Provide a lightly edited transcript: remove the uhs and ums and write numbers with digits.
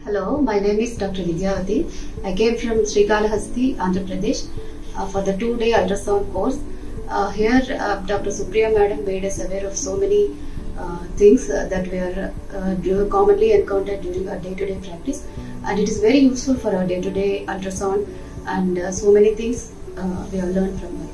Hello, my name is Dr. Vidyavathi. I came from Srikalahasti, Andhra Pradesh for the 2-day ultrasound course. Here, Dr. Supriya Madam made us aware of so many things that were commonly encountered during our day-to-day practice, and it is very useful for our day-to-day ultrasound, and so many things we have learned from her.